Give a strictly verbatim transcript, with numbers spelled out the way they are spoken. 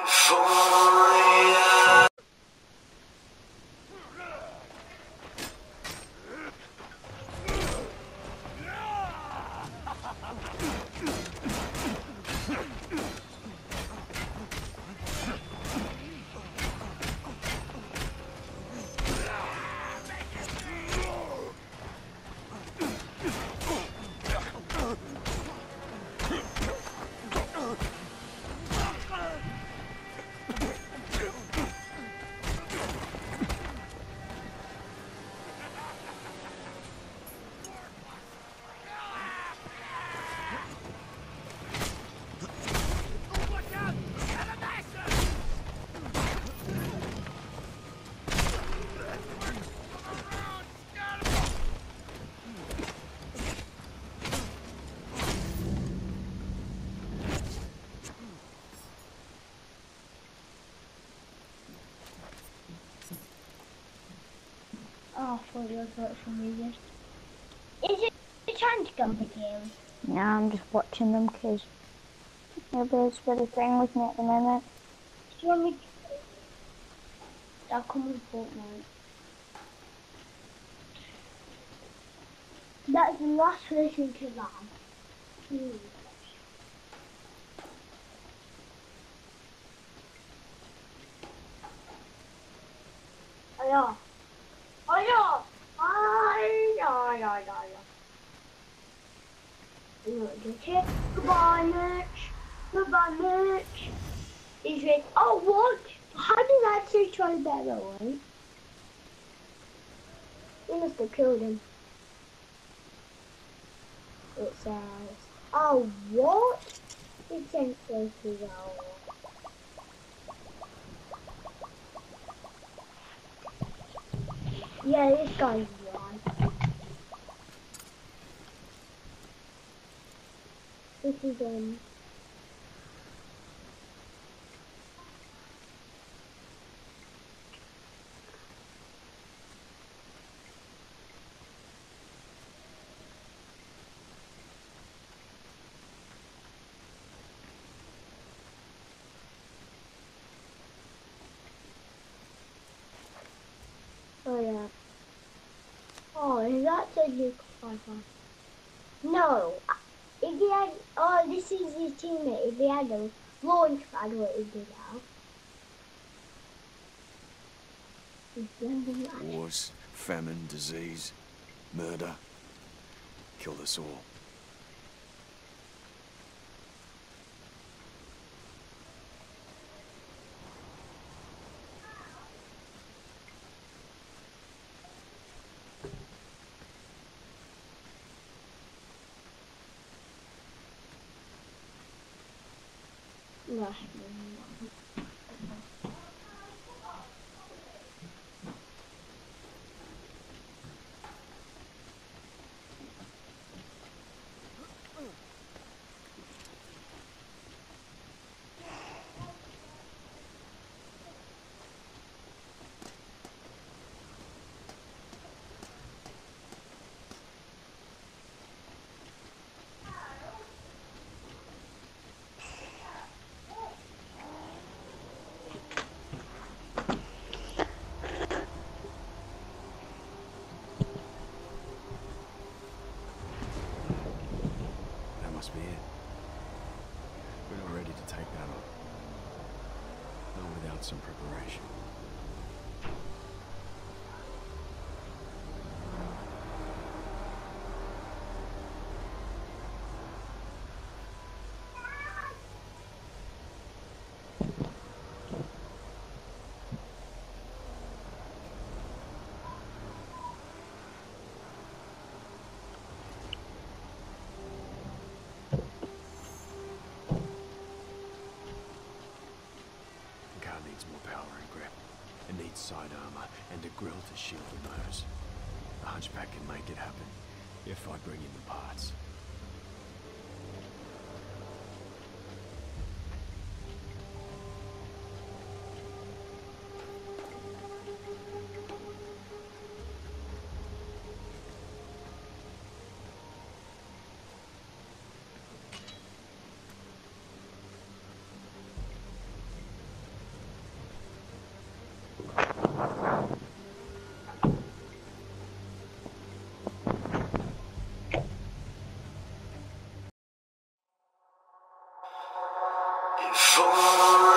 Oh, I thought you were virtual music. Is it trying to go the game? Yeah, I'm just watching them because nobody's really playing with me at the moment. Do you want me to... I'll come with Fortnite. That's the last person to that. Hmm. Oh yeah. Oh yeah. Oh yeah, yeah, yeah, yeah. You want to get it? Goodbye, Mitch. Goodbye, Mitch. He's like, oh what? How did I actually try the better one? You must have killed him. It says, oh what? It says so to well. Yeah, this guy's right. This is um. Oh yeah. Oh, is that a new Wi-Fi? No. If he had, oh, this is his teammate. If he had a launch pad, what he did have. Wars, famine, disease, murder. Kill us all. No. That must be it. We're not ready to take that on. Not without some preparation. More power and grip. It needs side armor and a grill to shield the nose. The hunchback can make it happen if I bring in the parts. For